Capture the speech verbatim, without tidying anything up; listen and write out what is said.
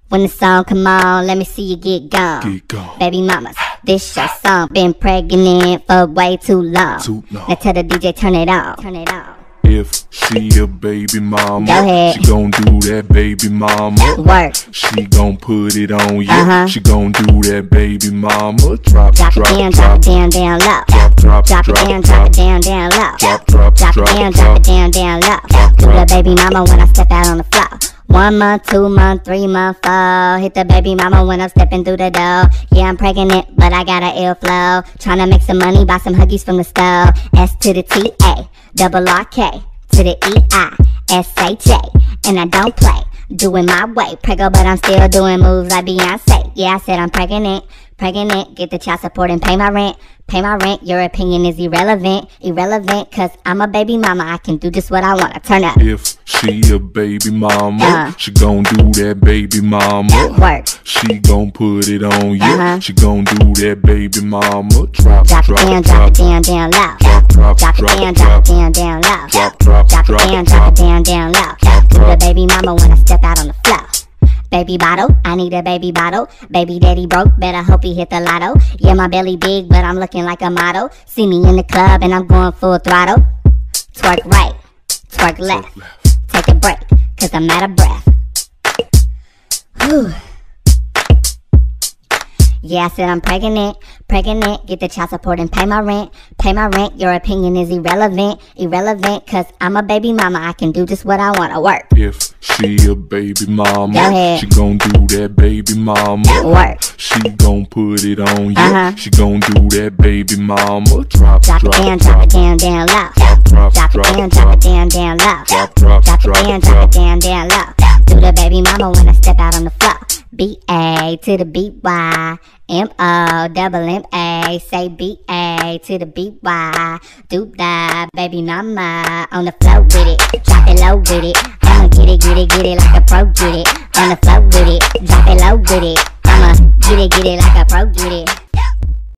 When the song come on, let me see you get gone. Get gone. Baby mamas, this your song. Been pregnant for way too long. Too long. Now tell the D J turn it on. Turn it on. If she a baby mama, Go ahead. she gon' do that baby mama. Work. She gon' put it on you. Uh-huh. She gon' do that baby mama. Drop, Drop drop, it down, drop, drop it down, down low. drop, drop, Drop it drop, down, drop, drop it down, down low. drop, drop, Drop it drop, down, drop drop, it down, down low. Do the baby mama when I step out on the floor. One month, two month, three month, four. Hit the baby mama when I'm stepping through the door. Yeah, I'm pregnant, but I got an ill flow. Tryna make some money, buy some Huggies from the store. S to the T A, double R K, to the E I, S H A. And I don't play, doing my way. Preggo, but I'm still doing moves like Beyonce. Yeah, I said I'm pregnant, pregnant. Get the child support and pay my rent. Pay my rent, your opinion is irrelevant. Irrelevant, cause I'm a baby mama. I can do just what I wanna. Turn up. If she a baby mama, Uh. she gon' do that baby mama. Work. She gon' put it on you. Uh-huh. She gon' do that baby mama. Drop, Drop it drop, down, drop drop, it down, down low. drop, drop, Drop it drop, down, drop drop, it down, down low. drop, drop, Drop it drop, down, drop drop. it down, down low. Drop, To the drop. baby mama when I step out on the floor. Baby bottle, I need a baby bottle. Baby daddy broke, better hope he hit the lotto. Yeah, my belly big, but I'm looking like a model. See me in the club and I'm going full throttle. Twerk right, twerk left. Take a break, cause I'm out of breath. Whew. Yeah, I said I'm pregnant, pregnant. Get the child support and pay my rent. Pay my rent, your opinion is irrelevant. Irrelevant, cause I'm a baby mama. I can do just what I wanna. Work. If she a baby mama, Go ahead. she gon' do that baby mama. Work. She gon' put it on you. Uh-huh. She gon' do that baby mama. Drop, Drop drop, it down, drop, drop it down, down low. drop, drop, Drop it drop, down, drop drop, it down, down low. drop, drop, Drop it drop, down, drop drop. it down, down low. Do the baby mama when I step out on the floor. B A to the B Y, M O double M A. Say B A to the B Y. Do the baby mama on the floor with it. Drop it low with it. I'ma get it, get it, get it like a pro get it. On the floor with it. Drop it low with it. I'ma get it, get it like a pro get it.